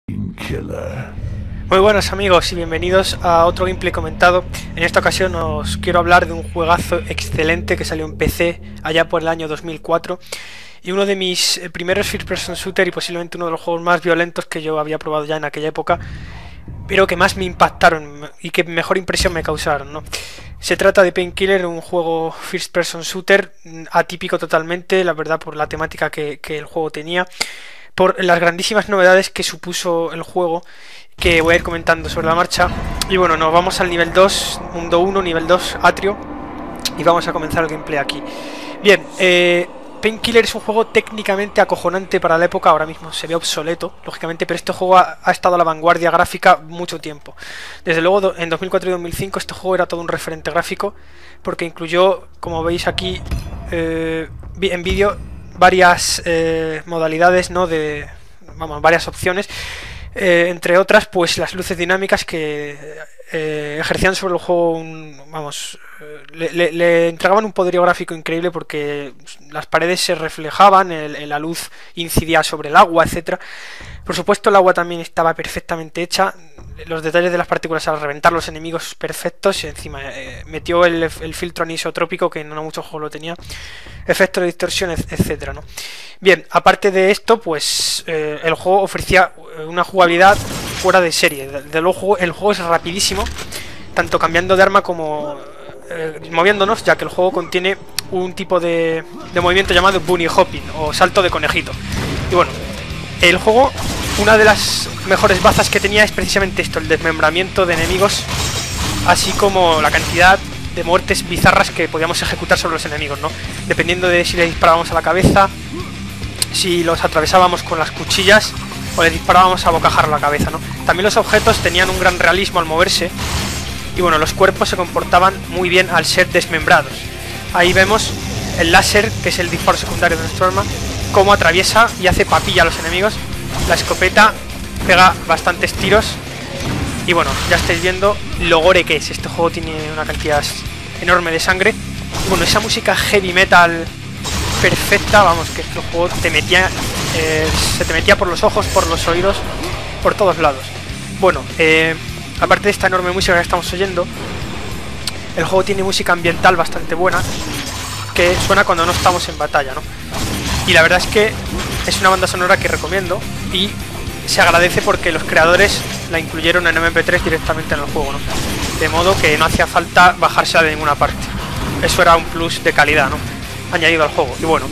Killer. Muy buenos amigos y bienvenidos a otro gameplay comentado. En esta ocasión os quiero hablar de un juegazo excelente que salió en PC allá por el año 2004 y uno de mis primeros first person shooter y posiblemente uno de los juegos más violentos que yo había probado ya en aquella época, pero que más me impactaron y que mejor impresión me causaron, ¿no? Se trata de Painkiller, un juego first person shooter atípico totalmente, la verdad, por la temática que el juego tenía, por las grandísimas novedades que supuso el juego, que voy a ir comentando sobre la marcha. Y bueno, nos vamos al nivel 2, mundo 1, nivel 2, atrio, y vamos a comenzar el gameplay aquí. Bien, Painkiller es un juego técnicamente acojonante para la época, ahora mismo se ve obsoleto, lógicamente, pero este juego ha estado a la vanguardia gráfica mucho tiempo. Desde luego, en 2004 y 2005 este juego era todo un referente gráfico, porque incluyó, como veis aquí en vídeo, varias modalidades, ¿no? Varias opciones, entre otras, pues las luces dinámicas que ejercían sobre el juego le entregaban un poderío gráfico increíble, porque las paredes se reflejaban, la luz incidía sobre el agua, etcétera. Por supuesto, el agua también estaba perfectamente hecha, los detalles de las partículas al reventar los enemigos perfectos, y encima metió el filtro anisotrópico, que no muchos juegos lo tenía, efectos de distorsión, etcétera, ¿no? Bien, aparte de esto, pues el juego ofrecía una jugabilidad fuera de serie. De luego el juego es rapidísimo, tanto cambiando de arma como moviéndonos, ya que el juego contiene un tipo de movimiento llamado bunny hopping o salto de conejito. Y bueno, el juego, una de las mejores bazas que tenía es precisamente esto, el desmembramiento de enemigos, así como la cantidad de muertes bizarras que podíamos ejecutar sobre los enemigos, ¿no? Dependiendo de si le disparábamos a la cabeza, si los atravesábamos con las cuchillas o le disparábamos a bocajarro a la cabeza, ¿no? También los objetos tenían un gran realismo al moverse, y bueno, los cuerpos se comportaban muy bien al ser desmembrados. Ahí vemos el láser, que es el disparo secundario de nuestro arma, cómo atraviesa y hace papilla a los enemigos. La escopeta pega bastantes tiros. Y bueno, ya estáis viendo lo gore que es. Este juego tiene una cantidad enorme de sangre. Y bueno, esa música heavy metal perfecta, vamos, que este juego te metía, se te metía por los ojos, por los oídos, por todos lados. Bueno, aparte de esta enorme música que estamos oyendo, el juego tiene música ambiental bastante buena, que suena cuando no estamos en batalla, ¿no? Y la verdad es que es una banda sonora que recomiendo, y se agradece porque los creadores la incluyeron en MP3 directamente en el juego, ¿no? De modo que no hacía falta bajársela de ninguna parte. Eso era un plus de calidad, ¿no? Añadido al juego. Y bueno,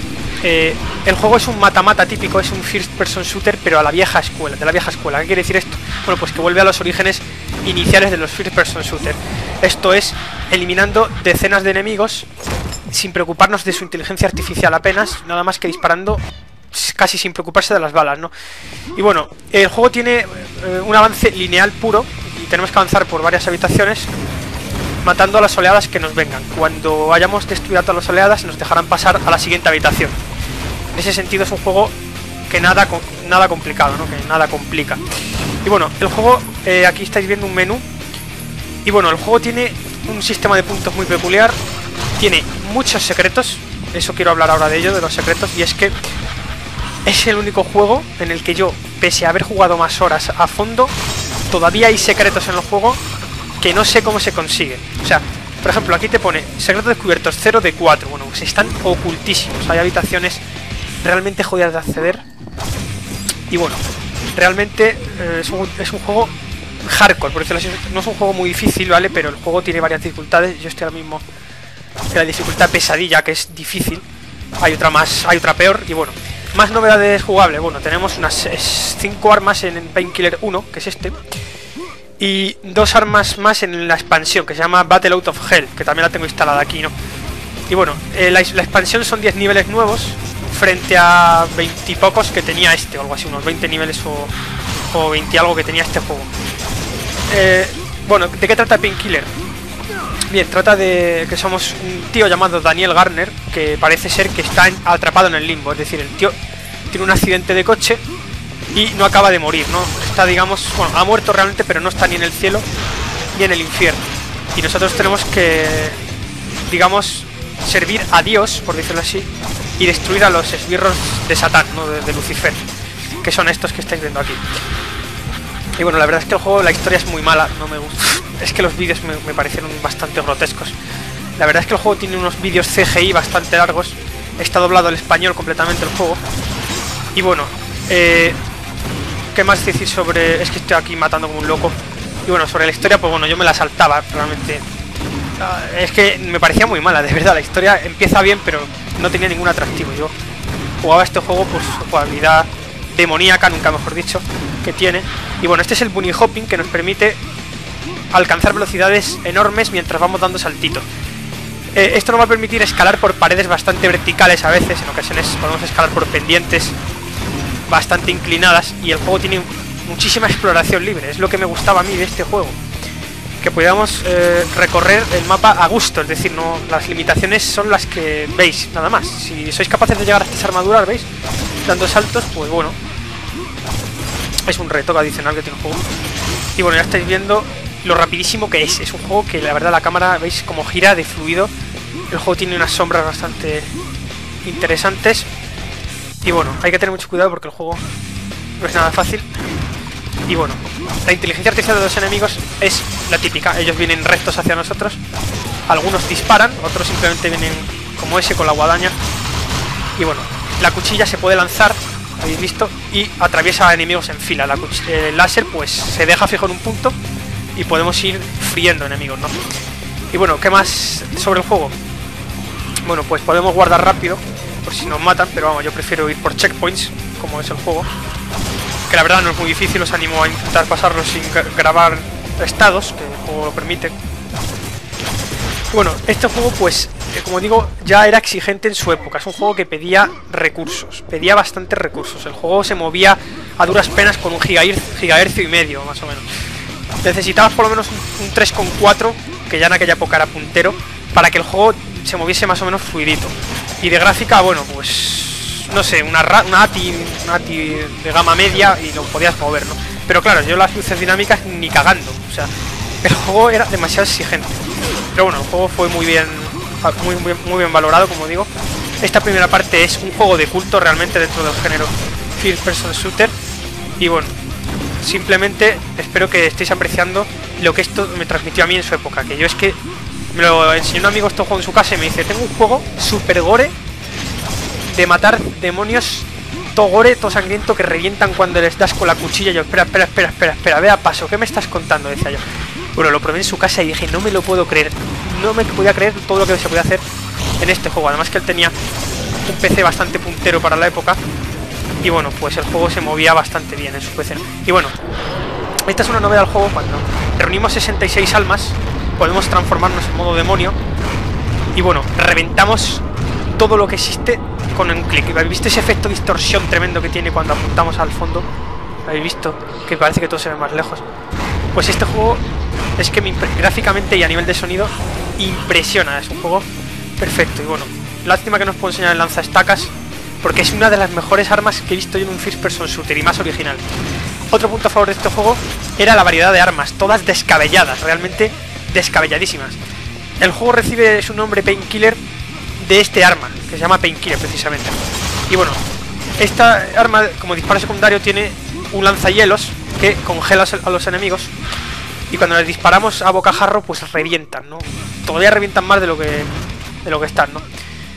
el juego es un mata-mata típico, es un first person shooter, pero a la vieja escuela, de la vieja escuela. ¿Qué quiere decir esto? Bueno, pues que vuelve a los orígenes iniciales de los first person shooter. Esto es, eliminando decenas de enemigos sin preocuparnos de su inteligencia artificial apenas, nada más que disparando casi sin preocuparse de las balas, ¿no? Y bueno, el juego tiene un avance lineal puro, y tenemos que avanzar por varias habitaciones matando a las oleadas que nos vengan. Cuando hayamos destruido a todas las oleadas, nos dejarán pasar a la siguiente habitación. En ese sentido es un juego que nada complicado, ¿no? Que nada complica. Y bueno, el juego, aquí estáis viendo un menú. Y bueno, el juego tiene un sistema de puntos muy peculiar. Tiene muchos secretos. Eso quiero hablar ahora de ello, de los secretos. Y es que es el único juego en el que yo, pese a haber jugado más horas a fondo, todavía hay secretos en el juego que no sé cómo se consiguen. O sea, por ejemplo, aquí te pone secretos descubiertos 0 de 4. Bueno, pues están ocultísimos. Hay habitaciones realmente jodidas de acceder. Y bueno, realmente es un juego hardcore, por decirlo así. No es un juego muy difícil, ¿vale? Pero el juego tiene varias dificultades. Yo estoy ahora mismo en la dificultad pesadilla, que es difícil. Hay otra peor. Y bueno, más novedades jugables. Bueno, tenemos unas 5 armas en Painkiller 1, que es este, y 2 armas más en la expansión, que se llama Battle Out of Hell, que también la tengo instalada aquí, ¿no? Y bueno, la expansión son 10 niveles nuevos, frente a 20 y pocos que tenía este, o algo así, unos 20 niveles o 20 y algo que tenía este juego. Bueno, ¿de qué trata Painkiller? Bien, trata de que somos un tío llamado Daniel Garner, que parece ser que está atrapado en el limbo. Es decir, el tío tiene un accidente de coche y no acaba de morir, ¿no? Está, digamos, bueno, ha muerto realmente, pero no está ni en el cielo ni en el infierno. Y nosotros tenemos que, digamos, servir a Dios, por decirlo así, y destruir a los esbirros de Satán, ¿no? De Lucifer, que son estos que estáis viendo aquí. Y bueno, la verdad es que el juego, la historia es muy mala, no me gusta. Es que los vídeos me parecieron bastante grotescos. La verdad es que el juego tiene unos vídeos CGI bastante largos. Está doblado al español completamente el juego. Y bueno, ¿qué más decir sobre...? Es que estoy aquí matando como un loco. Y bueno, sobre la historia, pues bueno, yo me la saltaba, realmente. Es que me parecía muy mala, de verdad. La historia empieza bien, pero no tenía ningún atractivo. Yo jugaba este juego, pues su jugabilidad demoníaca, nunca mejor dicho, que tiene. Y bueno, este es el bunny hopping, que nos permite alcanzar velocidades enormes mientras vamos dando saltitos. Esto nos va a permitir escalar por paredes bastante verticales a veces. En ocasiones podemos escalar por pendientes bastante inclinadas. Y el juego tiene muchísima exploración libre. Es lo que me gustaba a mí de este juego, que podamos recorrer el mapa a gusto. Es decir, no, las limitaciones son las que veis, nada más. Si sois capaces de llegar a estas armaduras, ¿veis? Dando saltos, pues bueno, es un reto adicional que tiene el juego. Y bueno, ya estáis viendo lo rapidísimo que es. Es un juego que la verdad la cámara, veis como gira de fluido. El juego tiene unas sombras bastante interesantes. Y bueno, hay que tener mucho cuidado porque el juego no es nada fácil. Y bueno, la inteligencia artificial de los enemigos es la típica. Ellos vienen rectos hacia nosotros. Algunos disparan, otros simplemente vienen como ese con la guadaña. Y bueno, la cuchilla se puede lanzar, habéis visto, y atraviesa a enemigos en fila. El láser pues se deja fijo en un punto y podemos ir friendo enemigos, ¿no? Y bueno, ¿qué más sobre el juego? Bueno, pues podemos guardar rápido por si nos matan, pero vamos, yo prefiero ir por checkpoints, como es el juego, que la verdad no es muy difícil. Os animo a intentar pasarlo sin grabar estados, que el juego lo permite. Bueno, este juego pues, como digo, ya era exigente en su época. Es un juego que pedía recursos, pedía bastantes recursos. El juego se movía a duras penas con un gigahercio y medio, más o menos. Necesitabas por lo menos un 3,4, que ya en aquella época era puntero, para que el juego se moviese más o menos fluidito. Y de gráfica, bueno, pues no sé, una ATI de gama media y lo podías mover, ¿no? Pero claro, yo las luces dinámicas ni cagando. O sea, el juego era demasiado exigente. Pero bueno, el juego fue muy bien valorado, como digo. Esta primera parte es un juego de culto realmente dentro del género First Person Shooter. Y bueno, simplemente espero que estéis apreciando lo que esto me transmitió a mí en su época. Que yo es que me lo enseñó un amigo este juego en su casa y me dice: tengo un juego super gore de matar demonios, todo gore, todo sangriento, que revientan cuando les das con la cuchilla. Y yo, espera, vea paso, ¿qué me estás contando? Decía yo. Bueno, lo probé en su casa y dije, no me lo puedo creer. No me podía creer todo lo que se podía hacer en este juego. Además que él tenía un PC bastante puntero para la época. Y bueno, pues el juego se movía bastante bien en su PC. Y bueno, esta es una novedad del juego. Cuando reunimos 66 almas, podemos transformarnos en modo demonio. Y bueno, reventamos todo lo que existe con un clic. ¿Habéis visto ese efecto de distorsión tremendo que tiene cuando apuntamos al fondo? ¿Habéis visto? Que parece que todo se ve más lejos. Pues este juego es que gráficamente y a nivel de sonido impresiona. Es un juego perfecto. Y bueno, lástima que no os puedo enseñar el lanzaestacas, porque es una de las mejores armas que he visto yo en un First Person Shooter y más original. Otro punto a favor de este juego era la variedad de armas, todas descabelladas, realmente descabelladísimas. El juego recibe su nombre Painkiller de este arma, que se llama Painkiller precisamente. Y bueno, esta arma como disparo secundario tiene un lanzahielos que congela a los enemigos, y cuando les disparamos a bocajarro pues revientan, ¿no? Todavía revientan más de lo que están, ¿no?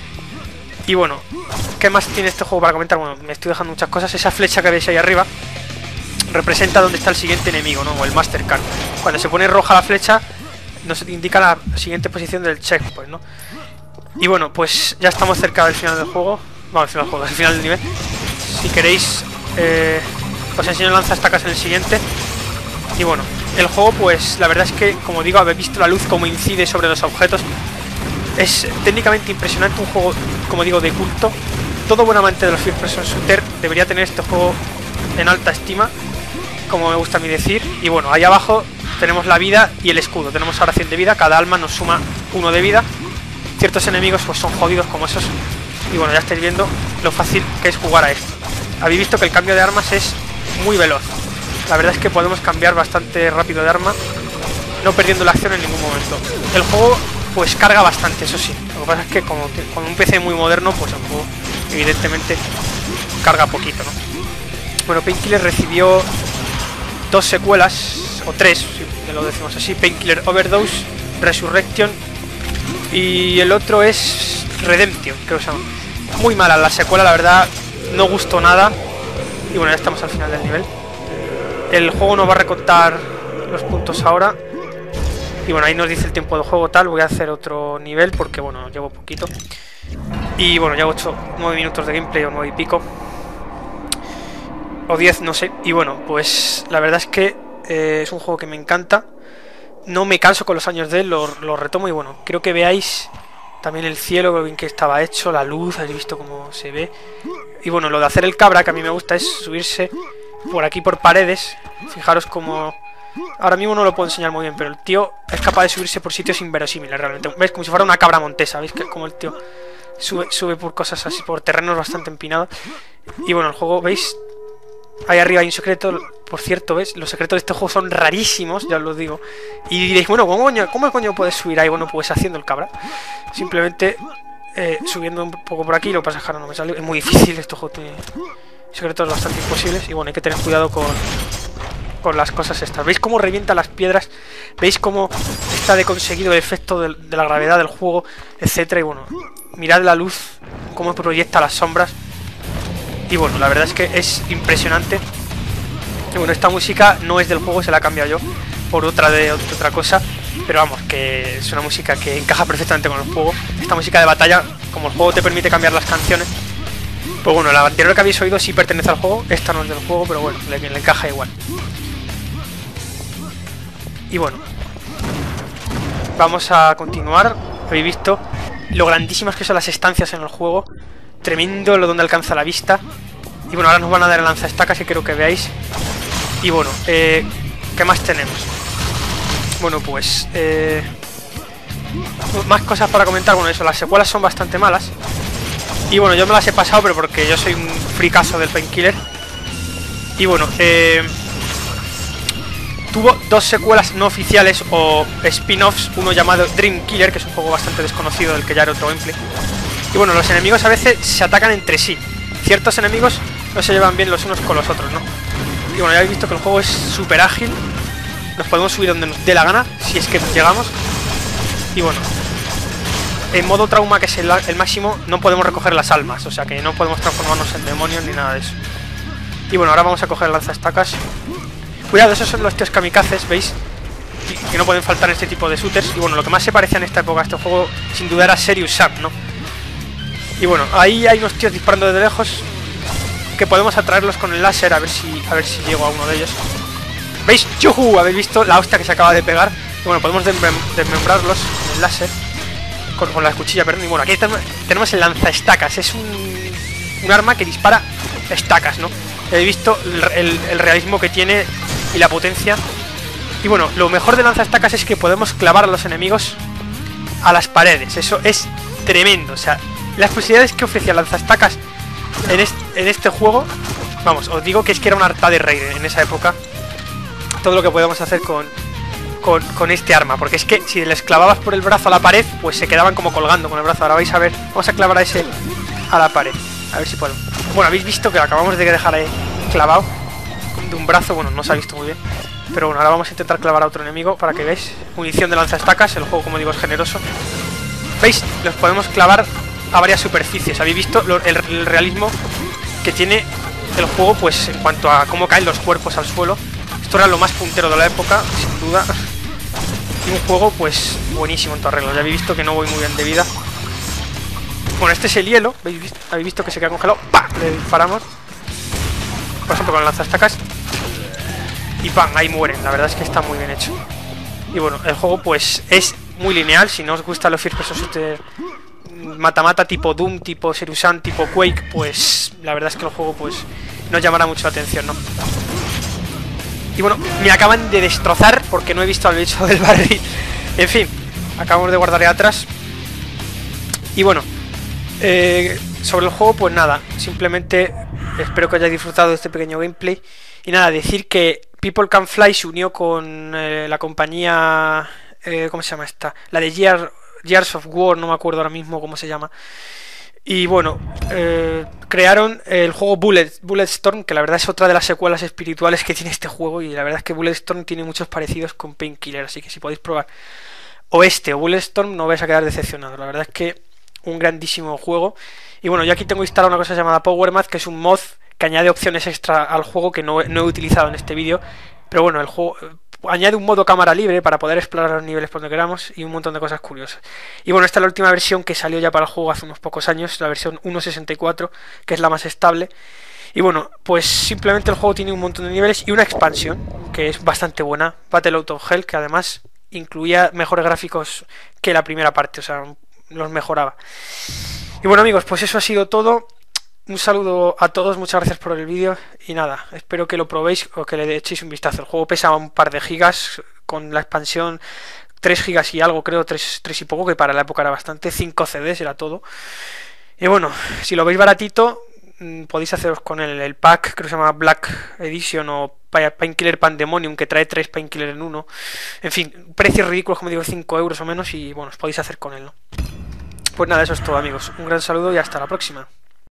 Y bueno, ¿qué más tiene este juego para comentar? Bueno, me estoy dejando muchas cosas. Esa flecha que veis ahí arriba representa dónde está el siguiente enemigo, ¿no? O el Master Card. Cuando se pone roja la flecha nos indica la siguiente posición del checkpoint, ¿no? Y bueno, pues ya estamos cerca del final del juego. Bueno, al final del nivel. Si queréis, os enseño el lanzaestacas en el siguiente. Y bueno, el juego pues la verdad es que, como digo, habéis visto la luz como incide sobre los objetos. Es técnicamente impresionante, un juego, como digo, de culto. Todo buen amante de los First Person Shooter debería tener este juego en alta estima, como me gusta a mí decir. Y bueno, ahí abajo tenemos la vida y el escudo. Tenemos ahora 100 de vida, cada alma nos suma 1 de vida. Ciertos enemigos pues son jodidos como esos. Y bueno, ya estáis viendo lo fácil que es jugar a esto. Habéis visto que el cambio de armas es muy veloz. La verdad es que podemos cambiar bastante rápido de arma, no perdiendo la acción en ningún momento. El juego pues carga bastante, eso sí. Lo que pasa es que como con un PC muy moderno, pues el juego evidentemente carga poquito, ¿no? Bueno, Painkiller recibió 2 secuelas, o 3, si lo decimos así: Painkiller Overdose, Resurrection, y el otro es Redemption, creo que se llama. Muy mala la secuela, la verdad, no gustó nada. Y bueno, ya estamos al final del nivel. El juego nos va a recontar los puntos ahora. Y bueno, ahí nos dice el tiempo de juego tal. Voy a hacer otro nivel porque bueno, llevo poquito. Y bueno, llevo 9 minutos de gameplay o 9 y pico. O 10, no sé. Y bueno, pues la verdad es que es un juego que me encanta. No me canso con los años de él, lo retomo. Y bueno, creo que veáis también el cielo, lo bien que estaba hecho, la luz, habéis visto cómo se ve. Y bueno, lo de hacer el cabra, que a mí me gusta, es subirse por aquí por paredes. Fijaros cómo... Ahora mismo no lo puedo enseñar muy bien, pero el tío es capaz de subirse por sitios inverosímiles realmente. ¿Ves? Como si fuera una cabra montesa, ¿veis? Como el tío sube por cosas así, por terrenos bastante empinados. Y bueno, el juego, ¿veis? Ahí arriba hay un secreto, por cierto, ¿ves? Los secretos de este juego son rarísimos, ya os lo digo. Y diréis, bueno, ¿cómo coño puedes subir ahí? Bueno, pues haciendo el cabra. Simplemente subiendo un poco por aquí, lo que pasa es que ahora no me sale. Es muy difícil, este juego tiene secretos bastante imposibles. Y bueno, hay que tener cuidado con las cosas estas. ¿Veis cómo revienta las piedras? ¿Veis cómo está de conseguido el efecto de la gravedad del juego, etcétera? Y bueno, mirad la luz, cómo proyecta las sombras. Y bueno, la verdad es que es impresionante. Y bueno, esta música no es del juego, se la he cambiado yo por otra cosa. Pero vamos, que es una música que encaja perfectamente con el juego. Esta música de batalla, como el juego te permite cambiar las canciones, pues bueno, la anterior que habéis oído sí pertenece al juego. Esta no es del juego, pero bueno, le encaja igual. Y bueno, vamos a continuar. Habéis visto lo grandísimas que son las estancias en el juego. Tremendo lo donde alcanza la vista. Y bueno, ahora nos van a dar el lanzaestacas, que quiero que veáis. Y bueno, ¿qué más tenemos? Bueno, pues más cosas para comentar. Bueno, eso, las secuelas son bastante malas. Y bueno, yo me las he pasado, pero porque yo soy un fricazo del Painkiller. Y bueno, tuvo 2 secuelas no oficiales o spin-offs. Uno llamado Dream Killer, que es un juego bastante desconocido, del que ya era otro gameplay. Y bueno, los enemigos a veces se atacan entre sí. Ciertos enemigos no se llevan bien los unos con los otros, ¿no? Y bueno, ya habéis visto que el juego es súper ágil. Nos podemos subir donde nos dé la gana, si es que llegamos. Y bueno, en modo trauma, que es el máximo, no podemos recoger las almas. O sea que no podemos transformarnos en demonios ni nada de eso. Y bueno, ahora vamos a coger el lanzaestacas. Cuidado, esos son los tíos kamikazes, ¿veis? Que no pueden faltar en este tipo de shooters. Y bueno, lo que más se parecía en esta época a este juego, sin duda, era Serious Sam, ¿no? Y bueno, ahí hay unos tíos disparando desde lejos, que podemos atraerlos con el láser, a ver si llego a uno de ellos. ¿Veis? ¡Yuhu! Habéis visto la hostia que se acaba de pegar. Y bueno, podemos desmembrarlos con el láser, con la cuchilla, perdón. Y bueno, aquí tenemos el lanzaestacas. Es un arma que dispara estacas, ¿no? He visto el realismo que tiene y la potencia. Y bueno, lo mejor de lanzaestacas es que podemos clavar a los enemigos a las paredes. Eso es tremendo. O sea, las posibilidades que ofrecía lanzaestacas en este juego, vamos, os digo que es que era un harta de rey en esa época. Todo lo que podemos hacer con este arma. Porque es que si les clavabas por el brazo a la pared, pues se quedaban como colgando con el brazo. Ahora vais a ver, vamos a clavar a ese a la pared. A ver si puedo. Bueno, habéis visto que lo acabamos de dejar ahí clavado de un brazo. Bueno, no se ha visto muy bien, pero bueno, ahora vamos a intentar clavar a otro enemigo para que veáis. Munición de lanzaestacas, el juego, como digo, es generoso. ¿Veis? Los podemos clavar a varias superficies. Habéis visto el realismo que tiene el juego, pues en cuanto a cómo caen los cuerpos al suelo. Esto era lo más puntero de la época, sin duda. Y un juego, pues, buenísimo en tu arreglo. Ya habéis visto que no voy muy bien de vida. Bueno, este es el hielo. ¿Habéis visto que se queda congelado? ¡Pam! Le disparamos. Por ejemplo, con lanzaestacas. Y ¡pam! Ahí mueren. La verdad es que está muy bien hecho. Y bueno, el juego, pues, es muy lineal. Si no os gustan los first person shooter mata-mata tipo Doom, tipo Serusan, tipo Quake, pues la verdad es que el juego, pues, no llamará mucho la atención, ¿no? Y bueno, me acaban de destrozar porque no he visto al bicho del barril. En fin, acabamos de guardar ahí atrás. Y bueno, sobre el juego, pues nada, simplemente espero que hayáis disfrutado de este pequeño gameplay. Y nada, decir que People Can Fly se unió con la compañía, ¿cómo se llama esta? La de Gears of War, no me acuerdo ahora mismo cómo se llama. Y bueno, crearon el juego Bulletstorm, que la verdad es otra de las secuelas espirituales que tiene este juego, y la verdad es que Bulletstorm tiene muchos parecidos con Painkiller, así que si podéis probar o este o Bulletstorm no vais a quedar decepcionados. La verdad es que un grandísimo juego. Y bueno, yo aquí tengo instalado una cosa llamada PowerMath, que es un mod que añade opciones extra al juego que no he utilizado en este vídeo. Pero bueno, el juego añade un modo cámara libre para poder explorar los niveles por donde queramos y un montón de cosas curiosas. Y bueno, esta es la última versión que salió ya para el juego hace unos pocos años, la versión 1.64, que es la más estable. Y bueno, pues simplemente el juego tiene un montón de niveles y una expansión que es bastante buena, Battle Out of Hell, que además incluía mejores gráficos que la primera parte, o sea, los mejoraba. Y bueno amigos, pues eso ha sido todo. Un saludo a todos, muchas gracias por el vídeo y nada, espero que lo probéis o que le echéis un vistazo. El juego pesa un par de gigas, con la expansión 3 gigas y algo, creo, 3 y poco, que para la época era bastante, 5 CDs era todo. Y bueno, si lo veis baratito, podéis haceros con el pack, creo que se llama Black Edition o Painkiller Pandemonium, que trae 3 Painkiller en uno. En fin, precios ridículos, como digo, 5 euros o menos, y bueno, os podéis hacer con él, ¿no? Pues nada, eso es todo amigos, un gran saludo y hasta la próxima.